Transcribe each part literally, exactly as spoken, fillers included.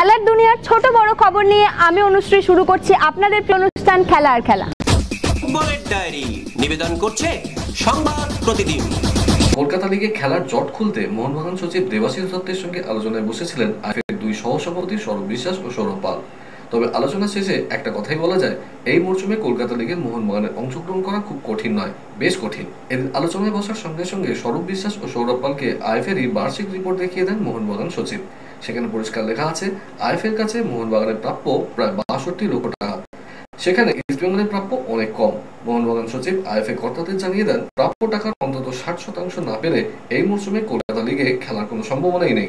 খেলার দুনিয়ার ছোট বড় খবর নিয়ে আমি অনুশ্রী শুরু করছি আপনাদের প্রিয় অনুষ্ঠান খেলা আর খেলা। ফুটবলের ডায়েরি নিবেদন করছে সংবাদ প্রতিদিন। কলকাতা লিগে খেলার জট খুলতে মোহনবাগান সচিব দেবাশিস দত্তের সঙ্গে আলোচনায় বসেছিলেন আইএফএর দুই সহসভাপতি সৌরভ বিশ্বাস ও সৌরভ পাল। তবে আলোচনা শেষে একটা কথাই বলা যায়, এই মরশুমে কলকাতা লিগের মোহনবাগানের অংশগ্রহণ করা খুব কঠিন নয়, বেশ কঠিন। এদিন আলোচনায় বসার সঙ্গে সঙ্গে সৌরভ বিশ্বাস ও সৌরভ পালকে আইএফএরই বার্ষিক রিপোর্ট দেখিয়ে দেন মোহনবাগান সচিব। সেখানে পরিষ্কার লেখা আছে, আইএফএর কাছে মোহনবাগানের প্রাপ্য প্রায় বাষট্টি লক্ষ টাকা, সেখানে ইস্টবেঙ্গলের প্রাপ্য অনেক কম। মোহনবাগান সচিব আইএফএ কর্তাদের জানিয়ে দেন, প্রাপ্য টাকার অন্তত ষাট শতাংশ না পেলে এই মরশুমে কলকাতা লিগে খেলার কোনো সম্ভাবনাই নেই।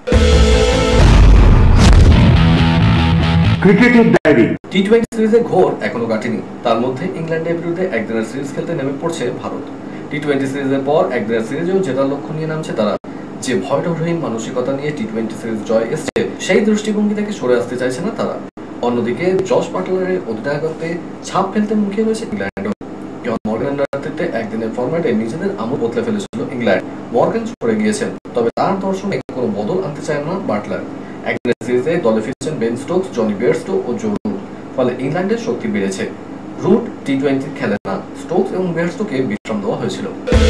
ক্রিকেটের ডায়েরি। টি টোয়েন্টি সিরিজে ঘোর এখনো কাটেনি, তার মধ্যে ইংল্যান্ডের বিরুদ্ধে একদিনের সিরিজ খেলতে নেমে পড়ছে ভারত। টি টোয়েন্টি সিরিজের পর একদিনের সিরিজেও জেতার লক্ষ্য নিয়ে নামছে তারা। যে ভয়ডরহীন মানসিকতা নিয়ে টি টোয়েন্টি সিরিজ জয় এসছে, সেই দৃষ্টিভঙ্গি থেকে সরে আসতে চাইছে না তারা। অন্যদিকে জস বাটলারের অধিনায়কত্বে ছাপ ফেলতে মুখে হয়েছে ইংল্যান্ডও। মর্গানের নেতৃত্বে একদিনের ফরম্যাটে নিজেদের আমল বদলে ফেলেছিল ইংল্যান্ড। মর্গান সরে গিয়েছেন, তবে তার দর্শনে কোনো বদল আনতে চায় না বাটলার। একদিনের সিরিজে দলে ফিরছেন বেন স্টোকস, জনি বেয়ারস্টো ও জো রুট। ফলে ইংল্যান্ডের শক্তি বেড়েছে। রুট টি টোয়েন্টি খেলেন না, স্টোকস এবং বেয়ারস্টোকে বিশ্রাম দেওয়া হয়েছিল।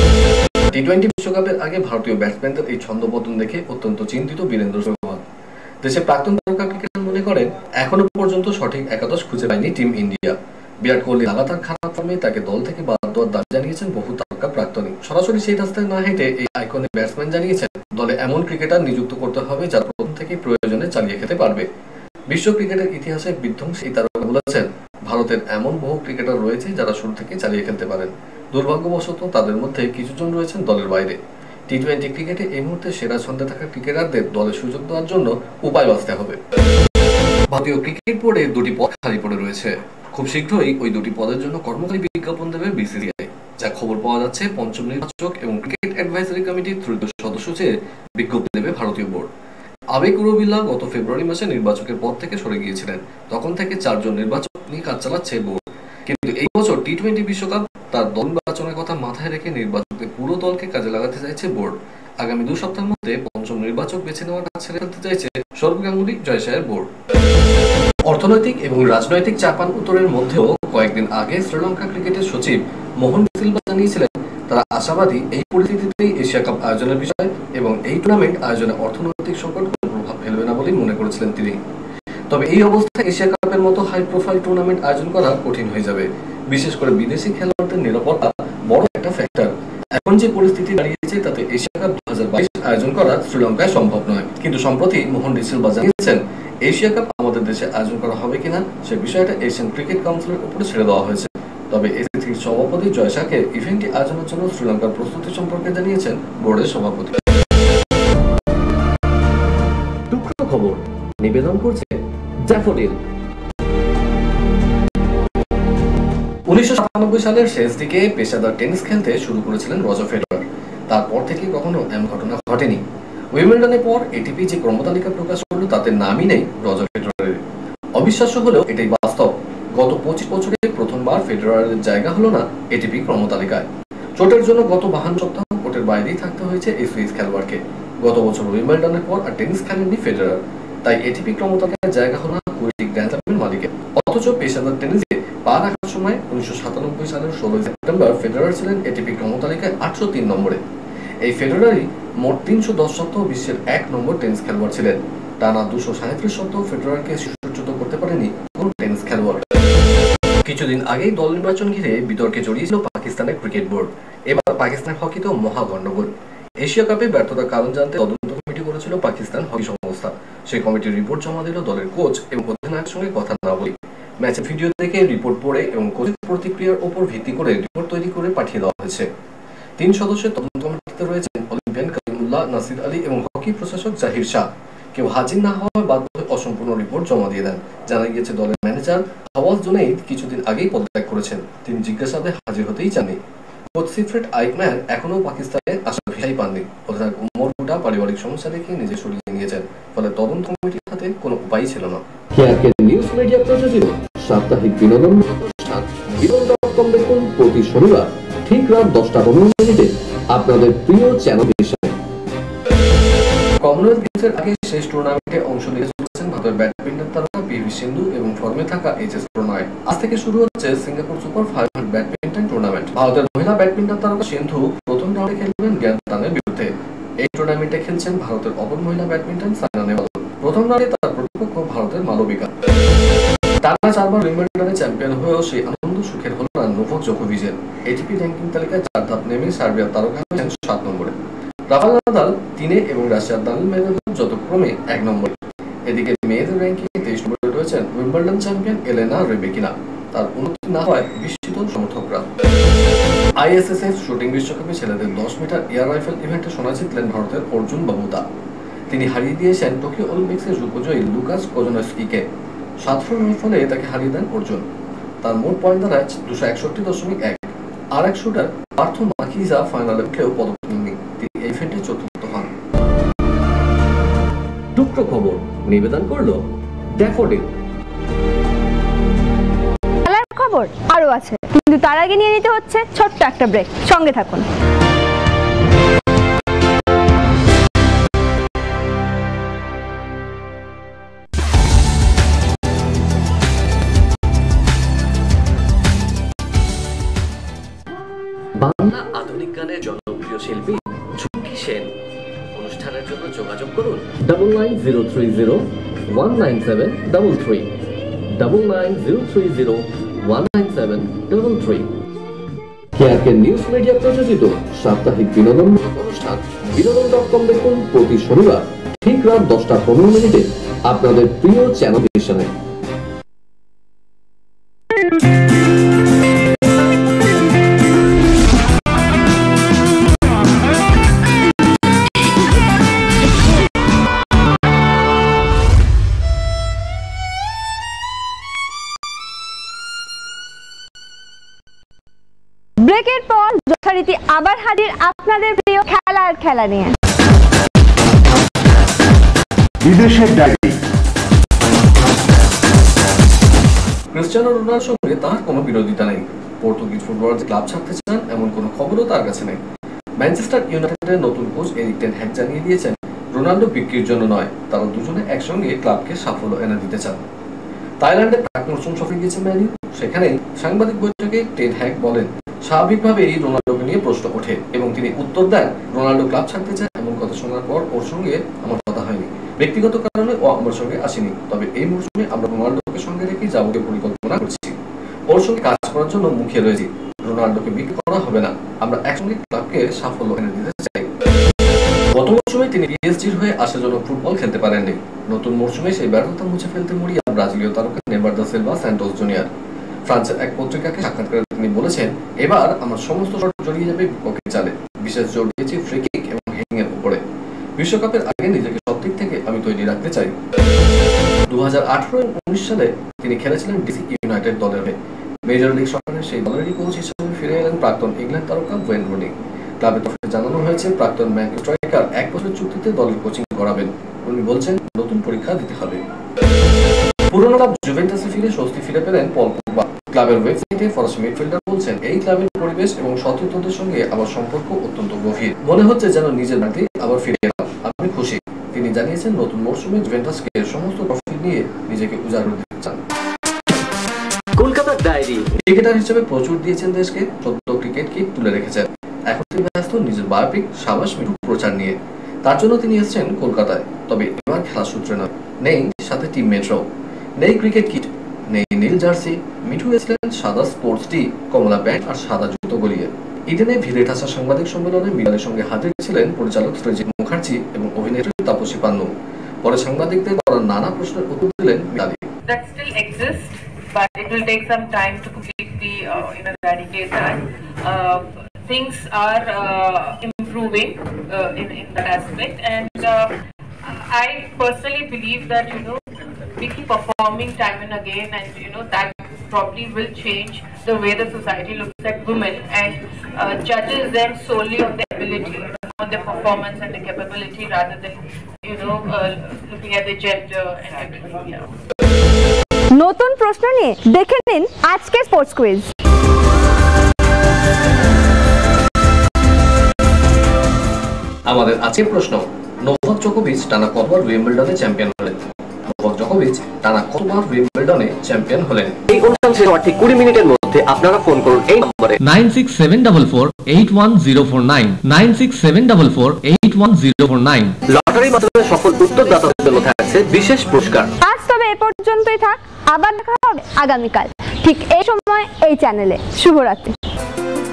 টি টোয়েন্টি বিশ্বকাপের আগে ভারতীয় ব্যাটসম্যানদের এই ছন্দপতন দেখে অত্যন্ত চিন্তিত বীরেন্দ্র সেহওয়াগ। দেশের প্রাক্তন তারকা ক্রিকেটার মনে করেন, এখনো পর্যন্ত সঠিক একাদশ খুঁজে পায়নি টিম ইন্ডিয়া। বিরাট কোহলি লাগাতার খারাপ ফর্মে তাকে দল থেকে বাদ দেওয়ার দাবি জানিয়েছেন বহু তারকা প্রাক্তনী। সরাসরি সেই রাস্তায় না হেঁটে এই আইকনিক ব্যাটসম্যান জানিয়েছেন, দলে এমন ক্রিকেটার নিযুক্ত করতে হবে যারা প্রথম থেকে প্রয়োজনে চালিয়ে খেতে পারবে। বিশ্ব ক্রিকেটের ইতিহাসে বিধ্বংসী এই তারকা বলেছেন, ভারতের এমন বহু ক্রিকেটার রয়েছে যারা শুরু থেকে চালিয়ে খেলতে পারেন। দুর্ভাগ্যবশত তাদের মধ্যে কিছুজন রয়েছেন দলের বাইরে। টি টোয়েন্টি ক্রিকেটে এই মুহূর্তে সেরা ছন্দে থাকা ক্রিকেটারদের দলে সুযোগ দেওয়ার জন্য উপায় বাঁচতে হবে। ভারতীয় ক্রিকেট বোর্ডে দুটি পদ খালি পড়ে রয়েছে। খুব শীঘ্রই ওই দুটি পদের জন্য কর্মচারী বিজ্ঞাপন দেবে বিসিসিআই। যা খবর পাওয়া যাচ্ছে, পঞ্চম নির্বাচক এবং ক্রিকেট অ্যাডভাইজারি কমিটির তৃতীয় সদস্য চেয়ে বিজ্ঞপ্তি দেবে ভারতীয় বোর্ড। আবেগ উরবিল্লা গত ফেব্রুয়ারি মাসে নির্বাচকের পদ থেকে সরে গিয়েছিলেন। তখন থেকে চারজন নির্বাচক নিয়ে কাজ চালাচ্ছে বোর্ড। কিন্তু এই বছর টি টোয়েন্টি বিশ্বকাপ তার দল নির্বাচনের কথা মাথায় রেখে নির্বাচকদের পুরো দলকে কাজে লাগাতে চাইছে বোর্ড। আগামী দু সপ্তাহের মধ্যে পঞ্চম নির্বাচক বেছে নেওয়ার কাজ ছেড়ে ফেলতে চাইছে সৌরভ গাঙ্গুলি জয়সায়ের বোর্ড। অর্থনৈতিক এবং রাজনৈতিক চাপান উত্তরের মধ্যেও কয়েকদিন আগে শ্রীলঙ্কা ক্রিকেটের সচিব মোহন সিলভা জানিয়েছিলেন, তারা আশাবাদী এই পরিস্থিতিতেই এশিয়া কাপ আয়োজনের বিষয় এবং এই টুর্নামেন্ট আয়োজনে অর্থনৈতিক সংকট কোনো প্রভাব ফেলবে না বলেই মনে করেছিলেন তিনি। তবে এই অবস্থায় এশিয়া কাপের মতো হাই প্রোফাইল টুর্নামেন্ট আয়োজন করা কঠিন হয়ে যাবে। বিশেষ করে বিদেশি খেলোয়াড়দের নিরাপত্তা বড় একটা ফ্যাক্টর। এখন যে পরিস্থিতি দাঁড়িয়েছে তাতে এশিয়া কাপ দু হাজার বাইশ আয়োজন করা শ্রীলঙ্কায় সম্ভব নয়। কিন্তু সম্প্রতি মোহন সিলভা জানিয়েছেন, এশিয়া কাপ আমাদের দেশে আয়োজন করা হবে কিনা সে বিষয়টা এশিয়ান ক্রিকেট কাউন্সিলের উপরে ছেড়ে দেওয়া হয়েছে। তবে এসিসির সভাপতি জয়সাকে ইভেন্টটি আয়োজনের জন্য শ্রীলঙ্কার প্রস্তুতি সম্পর্কে জানিয়েছেন বোর্ডের সভাপতি। টুকরো খবর নিবেদন করছে ড্যাফোডিল। উনিশশো সাতানব্বই সালের শেষ দিকে পেশাদার টেনিস খেলতে শুরু করেছিলেন রজার ফেডারার। তারপর থেকে কখনো এমন ঘটনা ঘটেনি। উইম্বলডনের পর এটিপি যে ক্রমতালিকা প্রকাশ করলো তাতে নামই নেই রজার ফেডারারের। অবিশ্বাস্য হলেও এটাই বাস্তব। গত পঁচিশ বছরে প্রথমবার ফেডারারের জায়গা হলো না এটিপি ক্রমতালিকায়। চোটের জন্য গত বাহান্ন সপ্তাহ কোর্টের বাইরেই থাকতে হয়েছে এই সুইস খেলোয়াড়কে। গত বছর উইম্বলডনের পর আর টেনিস খেলেননি ফেডারার, তাই এটিপি ক্রমতালিকায় জায়গা হলো না কুড়িটি গ্র্যান্ড স্ল্যামের মালিকের। অথচ পেশাদার টেনিসে পা রাখার সময় উনিশশো সাতানব্বই সালের ষোলোই সেপ্টেম্বর ফেডারার ছিলেন এটিপি ক্রমতালিকায় আটশো তিন নম্বরে। এই ফেডারারই মোট তিনশো দশ সপ্তাহ বিশ্বের এক নম্বর টেনিস খেলোয়াড় ছিলেন। টানা দুশো সাঁত্রিশ সপ্তাহ ফেডারারকে শিশুচ্যুত করতে পারেনি কোন টেনিস খেলোয়াড়। কিছুদিন আগেই দল নির্বাচন ঘিরে বিতর্কে জড়িয়েছিল পাকিস্তানের ক্রিকেট বোর্ড। এবার পাকিস্তানের হকিতেও মহা গন্ডগোল। এশিয়া কাপে ব্যর্থতার কারণ জানতে তদন্ত কমিটি করেছিল পাকিস্তান হকি সংস্থা। সেই কমিটির রিপোর্ট জমা দিল দলের কোচ এবং অধিনায়কের সঙ্গে কথা না বলে। ম্যাচের ভিডিও দেখে রিপোর্ট পড়ে এবং কোচের প্রতিক্রিয়ার উপর ভিত্তি করে রিপোর্ট তৈরি করে পাঠিয়ে দেওয়া হয়েছে। তিন সদস্যের তদন্ত কমিটিতে রয়েছেন অলিম্পিয়ান কালিমুল্লাহ, নাসির আলী এবং হকি প্রশাসক জাহির শাহ। কেউ হাজির না হওয়ার বাধ্য হয়ে অসম্পূর্ণ রিপোর্ট জমা দিয়ে দেন। জানা গিয়েছে দলের ম্যানেজার হাওয়াজ জুনেইদ কিছুদিন আগেই পদত্যাগ করেছেন। তিনি জিজ্ঞাসাবাদে হাজির হতেই চাননি। কোচ সিফ্রেড আইকম্যান এখনো পাকিস্তানে আসার ভিসাই পাননি। অধিনায়ক উমর বুটা পারিবারিক সমস্যা দেখে নিজে সরিয়ে নিয়েছেন। ফলে তদন্ত কমিটির হাতে কোনো উপায় ছিল না। নিউজ মিডিয়া প্রযোজিত সাপ্তাহিক বিনোদন অনুষ্ঠান বিনোদন ডট কম দেখুন প্রতি শনিবার ঠিক রাত দশটা পনেরো মিনিটে আপনাদের প্রিয় চ্যানেল। কমনওয়েলথ গেমসের আগে শেষ টুর্নামেন্টে অংশ নিতে চলেছেন ভারতের ব্যাডমিন্টন তারকা পিভি সিন্ধু এবং ফর্মে থাকা এইচএস প্রণয়। আজ থেকে শুরু হচ্ছে Singapore super five hundred badminton tournament. ভারতের মহিলা ব্যাডমিন্টন তারকা সিন্ধু প্রথম রাউন্ডে খেলবেন ভিয়েতনামের বিরুদ্ধে। এই টুর্নামেন্টে খেলছেন ভারতের অপর মহিলা ব্যাডমিন্টন সাইনা নেহওয়াল। প্রথম রাউন্ডে তার প্রতিপক্ষ ভারতের মালবিকা। টানা চারবার উইম্বলডনে চ্যাম্পিয়ন হয়েও সেই আনন্দ সুখের হল না নোভাক জোকোভিচের। এটিপি র্যাঙ্কিং তালিকায় চার ধাপ নেমে সার্বিয়ার তারকা হয়েছেন সাত নম্বরে। রাফাল নাদাল তিনে এবং রাশিয়ার দানিল মেদভেদেভ যথাক্রমে এক নম্বরে। এদিকে মেয়েদের র্যাঙ্কিংয়ে তেইশ নম্বরে রয়েছেন উইম্বলডন চ্যাম্পিয়ন এলেনা রেবেকিনা। তার উন্নতি না হয় বিস্মিত সমর্থকরা। আইএসএসএফ শুটিং বিশ্বকাপে ছেলেদের দশ মিটার এয়ার রাইফেল ইভেন্টে সোনা জিতলেন ভারতের অর্জুন বাবুতা। তিনি হারিয়ে দিয়েছেন টোকিও অলিম্পিক্সের রূপজয়ী লুকাস কোজনস্কিকে। সাতশো রানের ফলে তাকে হারিয়ে দেন অর্জুন। তার মোট পয়েন্ট দাঁড়ায় দুশো একষট্টি দশমিক এক। আর এক শুটার পার্থ মাকিজা ফাইনালে উঠলেও পদক নেননি। তিনি এই ইভেন্টে চতুর্থ হন। টুকরো খবর নিবেদন করলো ড্যাফোডিল। খেলার খবর আরো আছে, কিন্তু তার আগে নিয়ে নিতে হচ্ছে ছোট্ট একটা ব্রেক। সঙ্গে থাকুন। বাংলা আধুনিক গানের জনপ্রিয় শিল্পী ঝুঁকি সেন। অনুষ্ঠানের জন্য যোগাযোগ করুন double nine zero three zero one nine seven double three double nine zero three zero one nine seven double three. কেয়ারকে নিউজ মিডিয়া প্রযোজিত সাপ্তাহিক বিনোদন অনুষ্ঠান বিনোদন ডট কম দেখুন প্রতি শনিবার ঠিক রাত দশটা পনেরো মিনিটে আপনাদের প্রিয় চ্যানেল স্টেশনে। ব্রেকের পর যথারীতি আবার হাজির আপনাদের প্রিয় খেলার খেলা নিয়ে। বিদেশের ডায়েরি। ক্রিস্টিয়ানো রোনাল্ডোর সঙ্গে তার কোনো বিরোধিতা নেই। পর্তুগিজ ফুটবলার ক্লাব ছাড়তে চান এমন কোনো খবরও তার কাছে নেই। ম্যানচেস্টার ইউনাইটেডের নতুন কোচ এরিক টেন হ্যাগ জানিয়ে দিয়েছেন রোনাল্ডো বিক্রির জন্য নয়, তারা দুজনে একসঙ্গে ক্লাবকে সাফল্য এনে দিতে চান। থাইল্যান্ডে প্রাক মৌসুম সফরে গিয়েছে ম্যান ইউ। সেখানেই সাংবাদিক বৈঠকে টেন হ্যাগ বলেন স্বাভাবিকভাবেই রোনাল্ডোকে নিয়ে প্রশ্ন ওঠে এবং তিনি উত্তর দেন রোনাল্ডো ক্লাব ছাড়তে চায় এমন কথা শোনার পর ওর সঙ্গে আমার কথা হয়নি। ব্যক্তিগত কারণে ও আমার সঙ্গে আসেনি, তবে এই মৌসুমে আমরা রোনাল্ডোকে সঙ্গে রেখে যাবতীয় পরিকল্পনা করছি। ওর সঙ্গে কাজ করার জন্য মুখিয়ে রয়েছি। রোনাল্ডোকে বিক্রি করা হবে না, আমরা একসঙ্গে ক্লাবকে সাফল্য এনে দিতে চাই। গত মৌসুমে তিনি পিএসজির হয়ে আশাজনক ফুটবল খেলতে পারেননি। নতুন মৌসুমে সেই ব্যর্থতা মুছে ফেলতে মরিয়া ব্রাজিলীয় তারকা Neymar da Silva Santos junior. ফ্রান্সের এক পত্রিকাকে সাক্ষাৎকারে তিনি বলেছেন, এবার আমার সমস্ত শট জড়িয়ে যাবে বিপক্ষে চালে, বিশেষ জোর দিয়েছি ফ্রি কিক এবং হেডিং এর উপরে। বিশ্বকাপের আগে নিজেকে সব দিক থেকে আমি তৈরি রাখতে চাই। দু হাজার আঠারো এবং উনিশ সালে তিনি খেলেছিলেন ডিসি ইউনাইটেড দলের হয়ে। মেজর লিগ সফরে সেই দলেরই কোচ হিসেবে ফিরে এলেন প্রাক্তন ইংল্যান্ড তারকা ওয়েন রুনি। ক্লাবের তরফে জানানো হয়েছে প্রাক্তন ম্যান ইউ স্ট্রাইকার এক বছরের চুক্তিতে দলের কোচিং করাবেন। উনি বলছেন নতুন পরীক্ষা দিতে হবে। পুরনো ক্লাব জুভেন্টাসে ফিরে স্বস্তি ফিরে পেলেন পল পগবা। ক্লাবের ওয়েবসাইটে ফরাসি মিডফিল্ডার বলছেন এই ক্লাবের পরিবেশ এবং সতীর্থদের সঙ্গে আমার সম্পর্ক অত্যন্ত গভীর। মনে হচ্ছে যেন নিজের মাঠে আবার ফিরে এলাম। আমি খুশি। তিনি জানিয়েছেন নতুন মরশুমে জুভেন্টাসকে সমস্ত ট্রফি নিয়ে নিজেকে উজাড় দিতে চান। কলকাতার ডায়েরি। ক্রিকেটার হিসেবে প্রচুর দিয়েছেন দেশকে, চোদ্দ ক্রিকেট কিট তুলে রেখেছেন। এখন তিনি ব্যস্ত নিজের বায়োপিক সাবাস মিঠু প্রচার নিয়ে। তার জন্য তিনি এসেছেন কলকাতায়, তবে এবার খেলার সূত্রে নয়। নেই সাথে টিমমেটরাও, নেই ক্রিকেট কিট, নেই নীল জার্সি। মিঠু এসেছিলেন সাদা স্পোর্টস টি, কমলা প্যান্ট আর সাদা জুতো গলিয়ে। ইডেনে ভিড়ে ঠাসা সাংবাদিক সম্মেলনে মিলানের সঙ্গে হাজির ছিলেন পরিচালক সৃজিত মুখার্জি এবং অভিনেত্রী তাপসী পান্নু। পরে সাংবাদিকদের করা নানা প্রশ্নের উত্তর দিলেন Milani. That still exists, but it will take some time to completely uh, you know, eradicate that. Uh, things are uh, improving uh, in, in that aspect, and uh, I personally believe that, you know, we keep performing time and again, and you know that probably will change the way the society looks at women and uh, judges them solely on their ability, on their performance and their capability, rather than, you know, uh, looking at their gender and everything. Yeah. নতুন প্রশ্ন নিয়ে দেখে নিন আজকের sports quiz. আমাদের আজকের প্রশ্ন, Novak জোকোভিচ টানা কতবার উইম্বলডনে চ্যাম্পিয়ন হলেন? নোভাক জোকোভিচ টানা কতবার উইম্বলডনে চ্যাম্পিয়ন হলেন? এই অনুষ্ঠান শেষ হওয়ার ঠিক কুড়ি মিনিটের মধ্যে আপনারা ফোন করুন এই নম্বরে nine six seven four four eight one zero four nine nine six seven four four eight one zero four nine. লটারির মাধ্যমে সফল উত্তরদাতাদের জন্য থাকছে বিশেষ পুরস্কার। আজ তবে এ পর্যন্তই থাক, আবার দেখা হবে আগামীকাল ঠিক এই সময় এই চ্যানেলে। শুভরাত্রি।